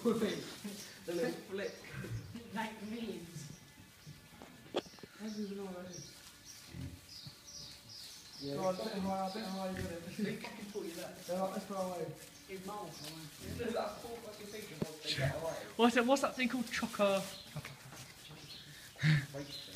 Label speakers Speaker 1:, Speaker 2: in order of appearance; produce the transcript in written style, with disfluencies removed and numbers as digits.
Speaker 1: The little flick.
Speaker 2: Like millions.
Speaker 3: How do you know what that is?
Speaker 1: Yeah.
Speaker 3: Go on, bit higher, you got it.
Speaker 1: They fucking taught you that.
Speaker 3: They're like this far away.
Speaker 2: In miles away.
Speaker 1: That's four fucking things once they get away.
Speaker 4: What's that thing called? Chocker.
Speaker 1: Wait.